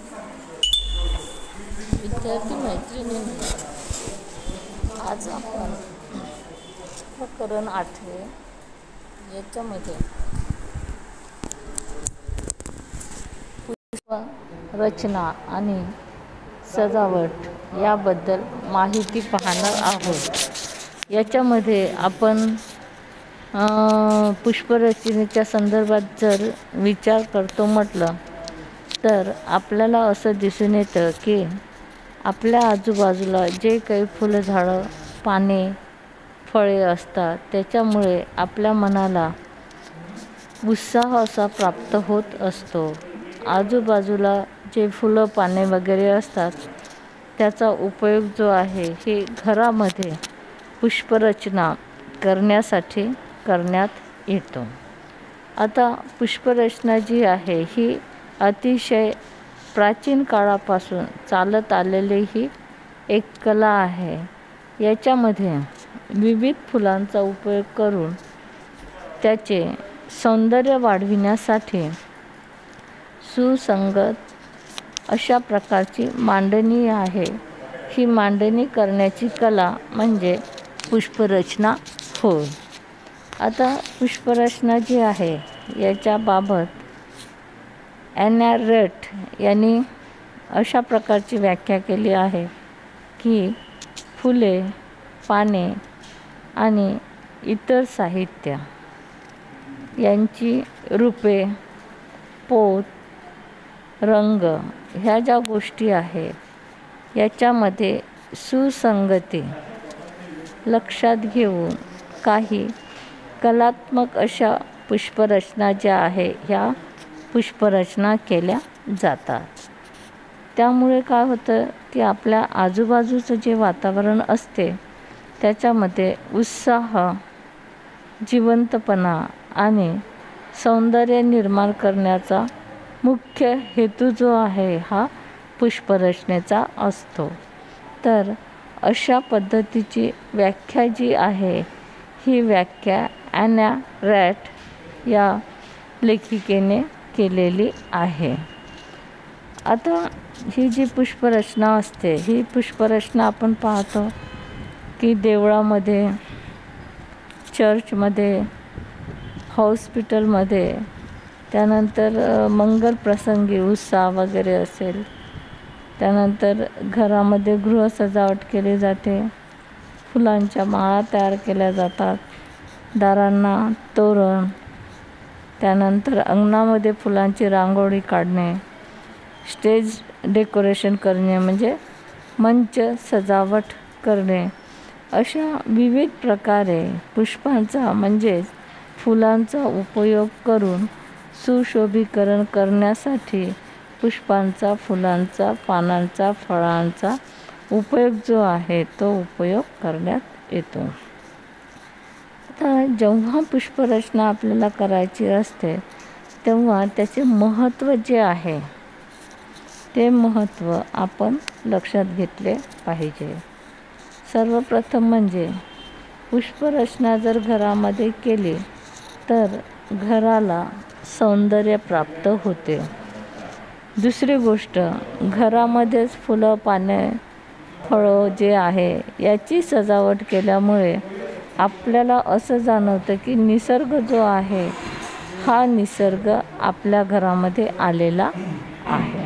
विद्यार्थी मैत्रिणींनो, आज आपण प्रकरण 8 याच्यामध्ये पुष्प रचना आणि सजावट याबद्दल माहिती पाहणार आहोत। याच्यामध्ये आपण पुष्परचनेच्या संदर्भात जर विचार करतो म्हटलं तर आपल्याला असं दिसून येतं की आपल्या आजूबाजूला जे काही फुलझाडं, पाने, फळे असतात त्याच्यामुळे आपल्या मनाला उत्साह असा प्राप्त होत असतो। आजूबाजूला जे फुलं, पाने वगैरे असतात त्याचा उपयोग जो आहे हे घरामध्ये पुष्परचना करण्यासाठी करण्यात येतो। आता पुष्परचना जी आहे ही अतिशय प्राचीन काळापासून चालत आलेली ही एक कला आहे। याच्यामध्ये विविध फुलांचा उपयोग करून त्याचे सौंदर्य वाढविण्यासाठी सुसंगत अशा प्रकारची मांडणी आहे। ही मांडणी करण्याची कला म्हणजे पुष्परचना होय। आता पुष्परचना जी आहे याच्याबाबत ॲना रेट यांनी अशा प्रकारची व्याख्या केली आहे की फुले, पाने आणि इतर साहित्य यांची रूपे, पोत, रंग ह्या ज्या गोष्टी आहेत याच्यामध्ये सुसंगती लक्षात घेऊन काही कलात्मक अशा पुष्परचना ज्या आहे ह्या पुष्परचना केल्या जातात। त्यामुळे काय होतं की आपल्या आजूबाजूचं जे वातावरण असते त्याच्यामध्ये उत्साह, जिवंतपणा आणि सौंदर्य निर्माण करण्याचा मुख्य हेतू जो आहे हा पुष्परचनेचा असतो। तर अशा पद्धतीची व्याख्या जी आहे ही व्याख्या ॲना रॅट या लेखिकेने केलेली आहे। आता ही जी पुष्परचना असते ही पुष्परचना आपण पाहतो की देवळामध्ये, चर्चमध्ये, हॉस्पिटलमध्ये, त्यानंतर मंगल प्रसंगी उत्सव वगैरे असेल, त्यानंतर घरामध्ये गृहसजावट केली जाते, फुलांच्या माळा तयार केल्या जातात, दारांना तोरण, त्यानंतर अंगणामध्ये फुलांची रांगोळी काढणे, स्टेज डेकोरेशन करणे म्हणजे मंच सजावट करणे, अशा विविध प्रकारे पुष्पांचा म्हणजे फुलांचा उपयोग करून सुशोभीकरण करण्यासाठी पुष्पांचा, फुलांचा, पानांचा, फळांचा उपयोग जो आहे तो उपयोग करण्यात येतो। आता जेव्हा पुष्परचना आपल्याला करायची असते तेव्हा त्याचे महत्त्व जे आहे ते महत्त्व आपण लक्षात घेतले पाहिजे। सर्वप्रथम म्हणजे पुष्परचना जर घरामध्ये केली तर घराला सौंदर्य प्राप्त होते। दुसरी गोष्ट, घरामध्येच फुलं, पाने, फळं जे आहे याची सजावट केल्यामुळे आपल्याला असं जाणवतं की निसर्ग जो आहे हा निसर्ग आपल्या घरामध्ये आलेला आहे।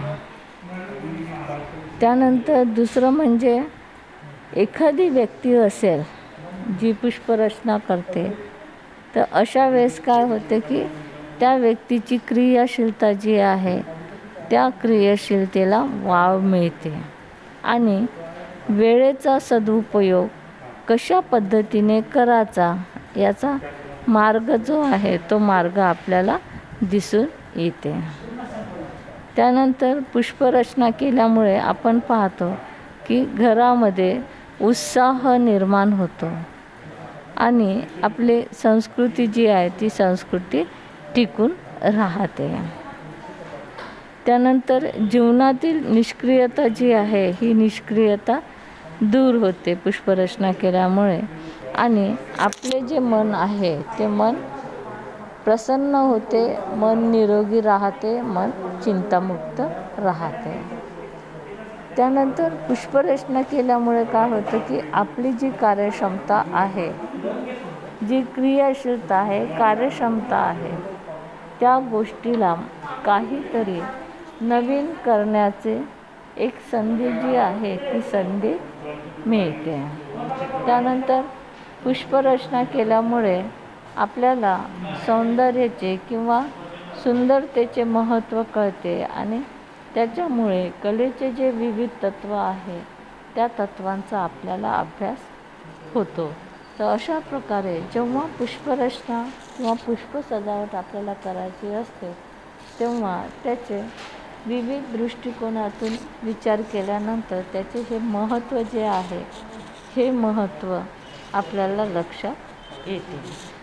त्यानंतर दुसरं म्हणजे एखादी व्यक्ती असेल जी पुष्परचना करते तर अशा वेळेस काय होते की त्या व्यक्तीची क्रियाशीलता जी आहे त्या क्रियाशीलतेला वाव मिळते आणि वेळेचा सदुपयोग कशा पद्धतीने करायचा याचा मार्ग जो आहे तो मार्ग आपल्याला दिसून येते। त्यानंतर पुष्परचना केल्यामुळे आपण पाहतो की घरामध्ये उत्साह निर्माण होतो आणि आपली संस्कृती जी आहे ती संस्कृती टिकून राहते। त्यानंतर जीवनातील निष्क्रियता जी आहे ही निष्क्रियता दूर होते पुष्परचना केल्यामुळे आणि आपले जे मन आहे ते मन प्रसन्न होते, मन निरोगी राहते, मन चिंतामुक्त राहते. त्यानंतर पुष्परचना केल्यामुळे काय होतं की आपली जी कार्यक्षमता आहे, जी क्रियाशीलता आहे, कार्यक्षमता आहे, त्या गोष्टीला काहीतरी नवीन करण्याचे एक संधी जी आहे ती संधी मिळते. त्यानंतर पुष्परचना केल्यामुळे आपल्याला सौंदर्याचे किंवा सुंदरतेचे महत्त्व कळते आणि त्याच्यामुळे कलेचे जे विविध तत्त्व आहे त्या तत्त्वांचा आपल्याला अभ्यास होतो. तर अशा प्रकारे जेव्हा पुष्परचना किंवा पुष्प सजावट आपल्याला करायची असते तेव्हा त्याचे विविध दृष्टिकोनातून विचार केल्यानंतर त्याचे हे महत्त्व जे आहे हे महत्त्व आपल्याला लक्षात येते.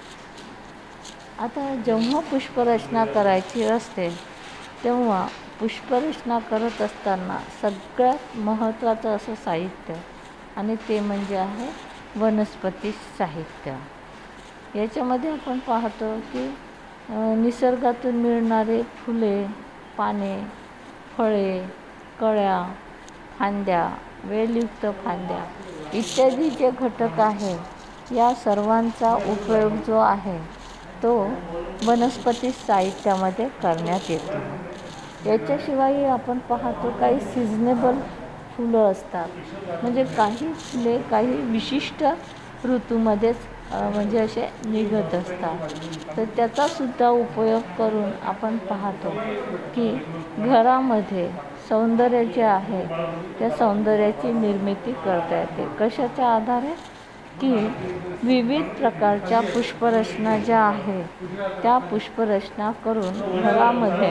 आता जेव्हा पुष्परचना करायची असते तेव्हा पुष्परचना करत असताना सगळ्यात महत्त्वाचं असं साहित्य आणि ते म्हणजे आहे वनस्पती साहित्य. याच्यामध्ये आपण पाहतो की निसर्गातून मिळणारे फुले, पाने, फळे, कळ्या, फांद्या, वेलयुक्त फांद्या इत्यादी जे घटक आहेत या सर्वांचा उपयोग जो आहे तो वनस्पती साहित्यामध्ये करण्यात येतो. याच्याशिवाय आपण पाहतो काही सिजनेबल फुलं असतात, म्हणजे काही फुले काही विशिष्ट ऋतूमध्येच म्हणजे असे निघत असतात. तर त्याचासुद्धा उपयोग करून आपण पाहतो की घरामध्ये सौंदर्य जे आहे त्या सौंदर्याची निर्मिती करता येते. कशाच्या आधारे की विविध प्रकारच्या पुष्परचना ज्या आहेत त्या पुष्परचना करून घरामध्ये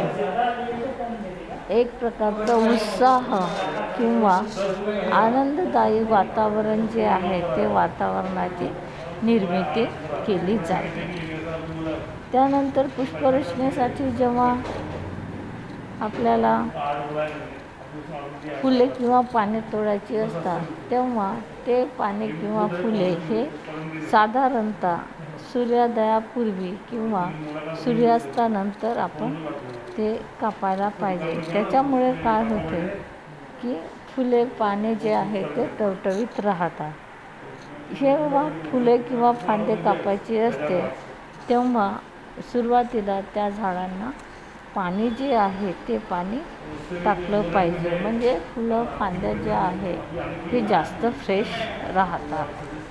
एक प्रकारचा उत्साह किंवा आनंददायी वातावरण जे आहे ते वातावरणाची निर्मिती केली जाते. त्यानंतर पुष्परचनेसाठी जेव्हा आपल्याला फुले किंवा पाने तोडायची असतात तेव्हा ते पाने किंवा फुले हे साधारणतः सूर्योदयापूर्वी किंवा सूर्यास्तानंतर आपण ते कापायला पाहिजे. त्याच्यामुळे काय होते की फुले पाने जे आहे ते टवटवीत राहतात. जेव्हा फुले किंवा फांदे कापायची असते तेव्हा सुरुवातीला त्या झाडांना पाणी जे आहे ते पाणी टाकलं पाहिजे, म्हणजे फुलं फांद्या ज्या आहे ते जास्त फ्रेश राहतात.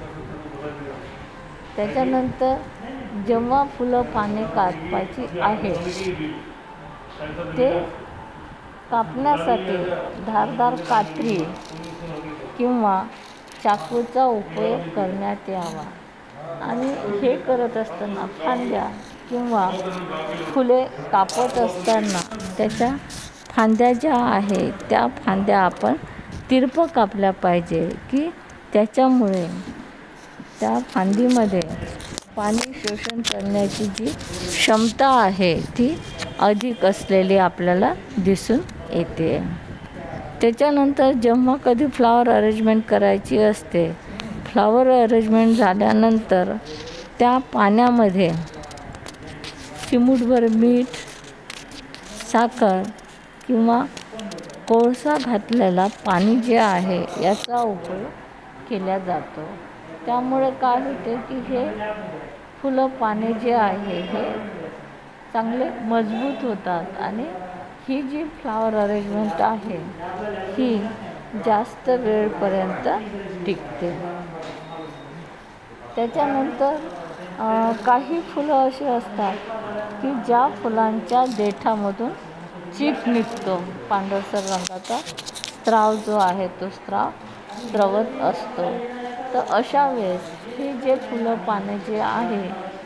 त्याच्यानंतर जेव्हा फुलं पाने कापायची आहे ते कापण्यासाठी धारदार कात्री किंवा चाकूचा उपयोग करण्यात यावा. आणि हे करत असताना फांद्या किंवा फुले कापत असताना त्याच्या फांद्या ज्या आहेत त्या फांद्या आपण तिरपं कापल्या पाहिजे की त्याच्यामुळे त्या फांदीमध्ये पाणी शोषण करण्याची जी क्षमता आहे ती अधिक असलेली आपल्याला दिसून येते. त्याच्यानंतर जेव्हा कधी फ्लावर अरेंजमेंट करायची असते, फ्लावर अरेंजमेंट झाल्यानंतर त्या पाण्यामध्ये चिमूटभर मीठ, साखर किंवा कोळसा घातलेला पाणी जे आहे याचा उपयोग केला जातो. त्यामुळे काय होते की हे फुलं पाने जे आहे हे चांगले मजबूत होतात आणि ही जी फ्लावर अरेंजमेंट आहे ही जास्त वेळपर्यंत टिकते. त्याच्यानंतर काही फुलं अशी असतात की ज्या फुलांच्या देठामधून चीक निघतो, पांढरसर रंगाचा स्त्राव जो आहे तो स्त्राव स्रवत असतो. तर अशा वेळेस ही जे फुलं पाने जे आहे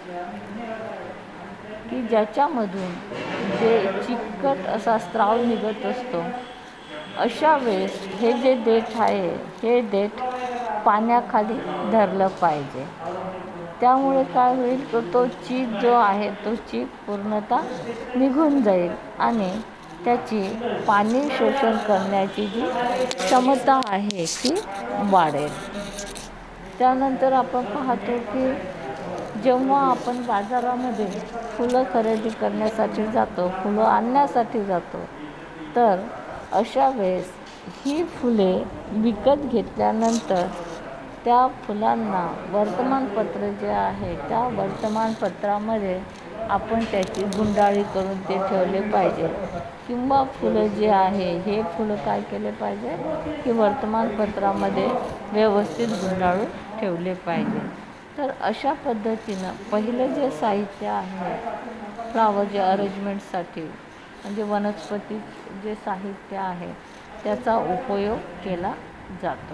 की ज्याच्यामधून जे चिकट असा स्त्राव निघत असतो, अशा वेळेस हे जे देठ आहे हे देठ पाण्याखाली धरलं पाहिजे. त्यामुळे काय होईल तर तो चीक जो आहे तो चीक पूर्णतः निघून जाईल आणि त्याची पाणी शोषण करण्याची जी क्षमता आहे ती वाढेल. त्यानंतर आपण पाहतो की जेव्हा आपण बाजारामध्ये फुलं खरेदी करण्यासाठी जातो, फुलं आणण्यासाठी जातो, तर अशा वेळेस ही फुले विकत घेतल्यानंतर त्या फुलांना वर्तमानपत्र जे आहे त्या वर्तमानपत्रामध्ये आपण त्याची गुंडाळी करून ते ठेवले पाहिजे, किंवा फुलं जे आहे हे फुलं काय केले पाहिजे की वर्तमानपत्रामध्ये व्यवस्थित गुंडाळून ठेवले पाहिजे. तर अशा पद्धतीनं पहिलं जे साहित्य आहे फ्लावर जे अरेंजमेंटसाठी म्हणजे वनस्पती जे साहित्य आहे त्याचा उपयोग केला जातो.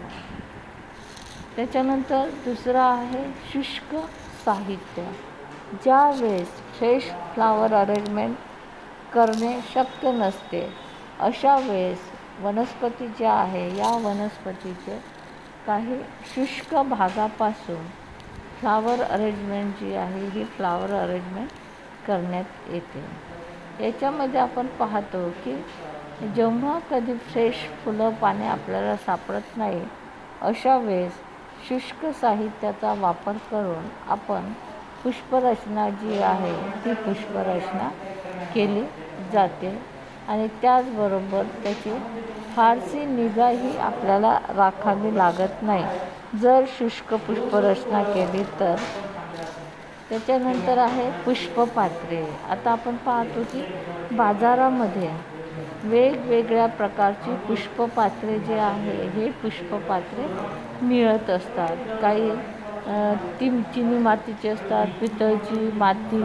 त्याच्यानंतर दुसरं आहे शुष्क साहित्य. ज्या वेळेस फ्रेश फ्लावर अरेंजमेंट करणे शक्य नसते अशा वेळेस वनस्पती ज्या आहे या वनस्पतीचे काही शुष्क भागापासून फ्लावर अरेंजमेंट जी आहे ही फ्लावर अरेंजमेंट करण्यात येते. याच्यामध्ये आपण पाहतो की जेव्हा कधी फ्रेश फुलं पाने आपल्याला सापडत नाही अशा वेळेस शुष्क साहित्याचा वापर करून आपण पुष्परचना जी आहे ती पुष्परचना केली जाते आणि त्याचबरोबर त्याची फारशी निगाही आपल्याला राखावी लागत नाही जर शुष्क पुष्परचना केली तर. त्याच्यानंतर आहे पुष्पपात्रे. आता आपण पाहतो की बाजारामध्ये वेगवेगळ्या प्रकारची पुष्पपात्रे जे आहे हे पुष्पपात्रे मिळत असतात. काही चिनी मातीचे असतात, पितळची, माती,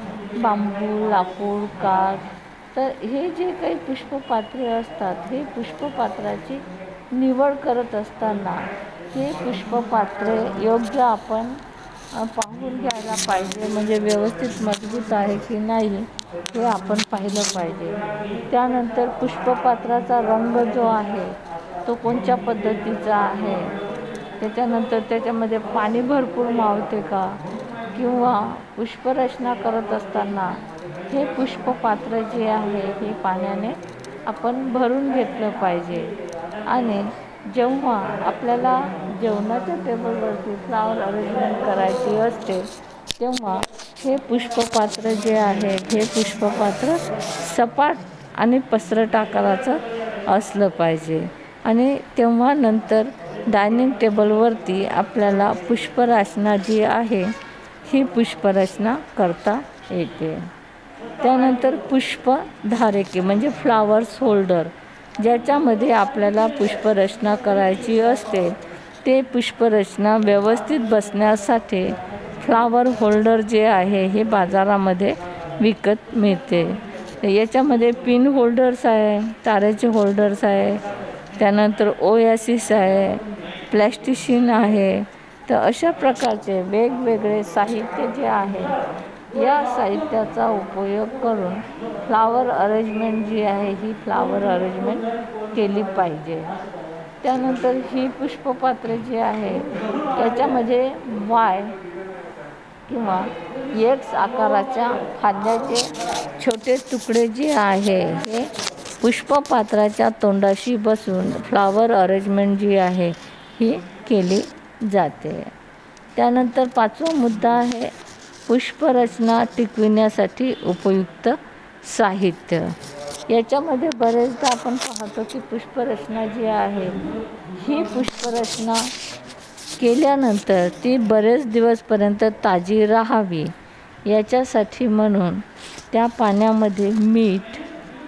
बांबू, लाकूड, काच. तर हे जे काही पुष्पपात्रे असतात हे पुष्पपात्राची निवड करत असताना हे पुष्पपात्रे योग्य आपण पाहून घ्यायला पाहिजे, म्हणजे व्यवस्थित मजबूत आहे की नाही हे आपण पाहिलं पाहिजे. त्यानंतर पुष्पपात्राचा रंग जो आहे तो कोणत्या पद्धतीचा आहे, त्याच्यानंतर त्याच्यामध्ये पाणी भरपूर मावते का, किंवा पुष्परचना करत असताना हे पुष्पपात्र जे आहे हे पाण्याने आपण भरून घेतलं पाहिजे. आणि जेव्हा आपल्याला जेवणाच्या टेबलवरती फ्लावर अरेंजमेंट करायची असते तेव्हा हे पुष्पपात्र जे आहे हे पुष्पपात्र सपाट आणि पसरट आकाराचं असलं पाहिजे. आणि तेव्हा नंतर डायनिंग टेबलवरती आपल्याला पुष्परचना जी आहे ही पुष्परचना करता येते. त्यानंतर पुष्पधारके म्हणजे फ्लावर्स होल्डर, ज्याच्यामध्ये आपल्याला पुष्परचना करायची असते ते पुष्परचना व्यवस्थित बसण्यासाठी फ्लावर होल्डर जे आहे हे बाजारामध्ये विकत मिळते. याच्यामध्ये पिन होल्डर्स आहे, तारेचे होल्डर्स आहे, त्यानंतर ओयासिस आहे, प्लॅस्टिशिन आहे. तर अशा प्रकारचे वेगवेगळे साहित्य जे आहे या साहित्याचा उपयोग करून फ्लावर अरेंजमेंट जी आहे ही फ्लावर अरेंजमेंट केली पाहिजे. त्यानंतर ही पुष्पपात्रे जी आहे याच्यामध्ये वाय किंवा एक्स आकाराच्या फांद्याचे छोटे तुकडे जे आहे हे पुष्पपात्राच्या तोंडाशी बसून फ्लावर अरेंजमेंट जी आहे ही केली जाते. त्यानंतर पाचवा मुद्दा आहे पुष्परचना टिकविण्यासाठी उपयुक्त साहित्य. याच्यामध्ये बरेचदा आपण पाहतो की पुष्परचना जी आहे ही पुष्परचना केल्यानंतर ती बरेच दिवसपर्यंत ताजी राहावी याच्यासाठी म्हणून त्या पाण्यामध्ये मीठ,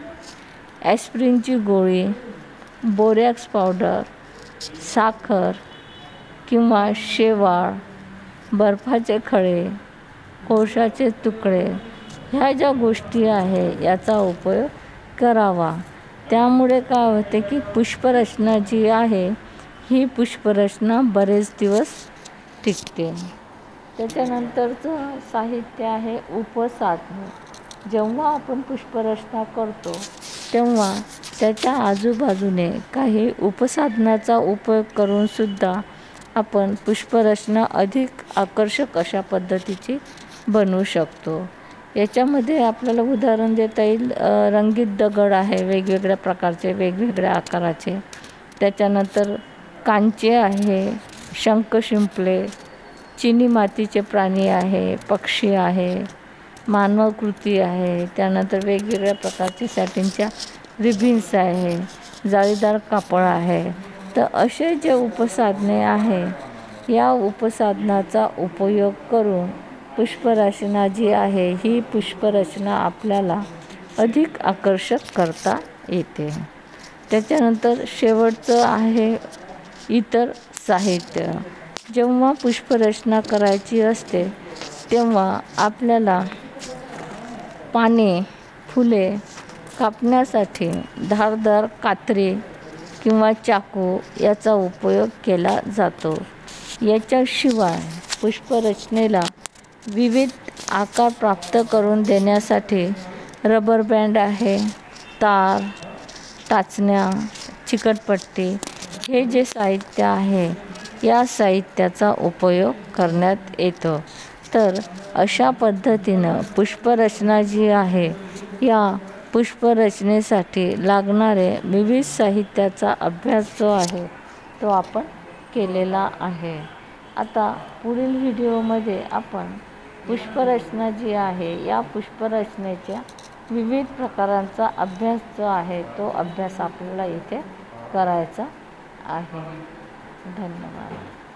ॲस्पिरिनची गोळी, बोरॅक्स पावडर, साखर किंवा शेवाळ, बर्फाचे खडे, कोळशाचे तुकडे ह्या ज्या गोष्टी आहे याचा उपयोग करावा. त्यामुळे काय होते की पुष्परचना जी आहे ही पुष्परचना बरेच दिवस टिकते. त्याच्यानंतरचं साहित्य आहे उपसाधने. जेव्हा आपण पुष्परचना करतो तेव्हा त्याच्या आजूबाजूने काही उपसाधनाचा उपयोग करून सुद्धा आपण पुष्परचना अधिक आकर्षक अशा पद्धतीची बनवू शकतो. याच्यामध्ये आपल्याला उदाहरण देता येईल रंगीत दगड आहे वेगवेगळ्या प्रकारचे, वेगवेगळ्या आकाराचे. त्याच्यानंतर कांचे आहे, शंख शिंपले, चिनी मातीचे प्राणी आहे, पक्षी आहे, मानवकृती आहे, त्यानंतर वेगवेगळ्या प्रकारचे सॅटिनच्या रिबिन्स आहे, जाळीदार कापड आहे. तर असे जे उपसाधने आहे, या उपसाधनाचा उपयोग करून पुष्परचना जी आहे, ही पुष्परचना आपल्याला अधिक आकर्षक करता येते. त्याच्यानंतर शेवटचं आहे इतर साहित्य. जेव्हा पुष्परचना करायची असते तेव्हा आपल्याला पाने, फुले कापण्यासाठी धारदार कात्री किंवा चाकू याचा उपयोग केला जातो. याच्याशिवाय पुष्परचनेला विविध आकार प्राप्त करून देण्यासाठी रबर बँड आहे, तार, टाचण्या, चिकटपट्टी हे जे साहित्य आहे, या साहित्याचा उपयोग करण्यात येतो. तर अशा पद्धतीनं पुष्परचना जी आहे, या पुष्परचनेसाठी लागणारे विविध साहित्याचा अभ्यास जो आहे तो आपण केलेला आहे. आता पुढील व्हिडिओमध्ये आपण पुष्परचना जी आहे, या पुष्परचनेच्या विविध प्रकारांचा अभ्यास जो आहे तो अभ्यास आपल्याला इथे करायचा आहे. धन्यवाद.